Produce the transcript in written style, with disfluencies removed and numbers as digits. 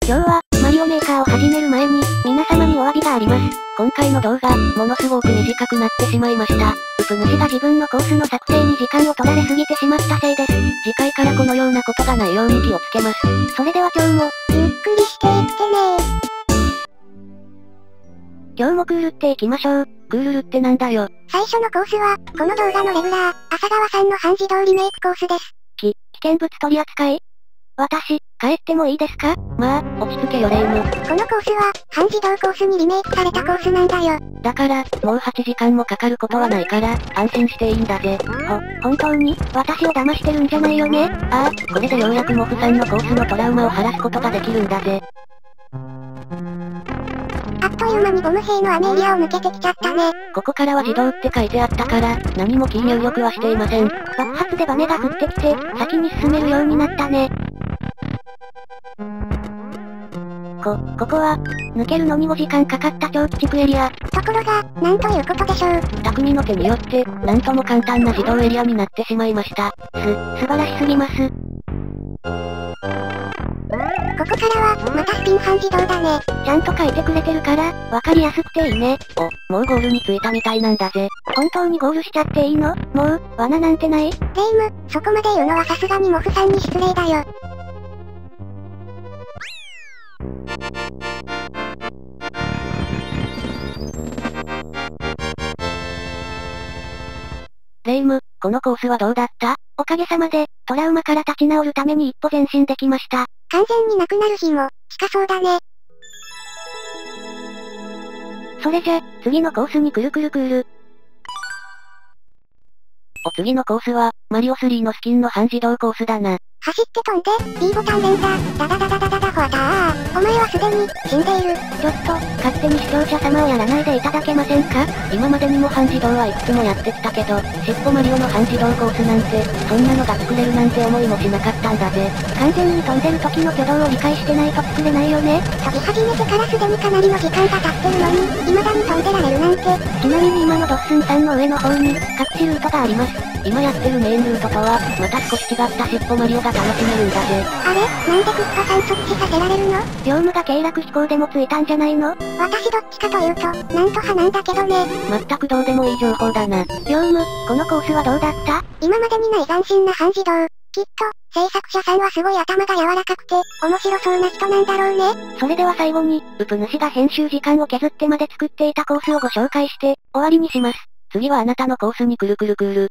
今日は、マリオメーカーを始める前に、皆様にお詫びがあります。 今回の動画、ものすごく短くなってしまいました。 ウプ主が自分のコースの作成に時間を取られすぎてしまったせいです。 次回からこのようなことがないように気をつけます。 それでは今日も、ゆっくりしていってね今日もクールっていきましょう。 クールルってなんだよ。 最初のコースは、この動画のレギュラー、浅川さんの半自動リメイクコースです。 危険物取り扱い私、帰ってもいいですか？ まあ、落ち着けよレイム。 このコースは、半自動コースにリメイクされたコースなんだよ。 だから、もう8時間もかかることはないから、安心していいんだぜ。 本当に、私を騙してるんじゃないよね？ ああ、これでようやくモフさんのコースのトラウマを晴らすことができるんだぜ。 あっという間にボム兵の雨エリアを抜けてきちゃったね。 ここからは自動って書いてあったから、何もキー入力はしていません。 爆発でバネが降ってきて、先に進めるようになったね。ここは、抜けるのに5時間かかった超鬼畜エリア。 ところが、なんということでしょう。 匠の手によって、なんとも簡単な自動エリアになってしまいました。 素晴らしすぎます。 ここからは、またスピン半自動だね。 ちゃんと書いてくれてるから、わかりやすくていいね。 もうゴールに着いたみたいなんだぜ。 本当にゴールしちゃっていいの？もう、罠なんてない？ レイム、そこまで言うのはさすがにモフさんに失礼だよ。 レイム、このコースはどうだった？ おかげさまで、トラウマから立ち直るために一歩前進できました。 完全になくなる日も、近そうだね。 それじゃ、次のコースにくるくるクール。 次のコースは、マリオ3のスキンの半自動コースだな。 走って飛んで、B ボタン連打、ダダダダダダダフォアター。お前はすでに、死んでいる。 ちょっと、勝手に視聴者様をやらないでいただけませんか？ 今までにも半自動はいくつもやってきたけど、尻尾マリオの半自動コースなんて、そんなのが作れるなんて思いもしなかったんだぜ。 完全に飛んでる時の挙動を理解してないと作れないよね。 飛び始めてからすでにかなりの時間が経ってるのに、未だに飛んでられるなんて。 ちなみに今のドッスンさんの上の方に、隠しルートがあります。 今やってるメインルートとは、また少し違った尻尾マリオが楽しめるんだぜ。 あれなんでクッパさんそっちさせられるの？ 業務が経絡飛行でもついたんじゃないの？ 私どっちかというと、なんと派なんだけどね。 全くどうでもいい情報だな。 業務、このコースはどうだった？ 今までにない斬新な半自動。きっと、制作者さんはすごい頭が柔らかくて、面白そうな人なんだろうね。 それでは最後に、ウプ主が編集時間を削ってまで作っていたコースをご紹介して、終わりにします。 次はあなたのコースにくるくるクール。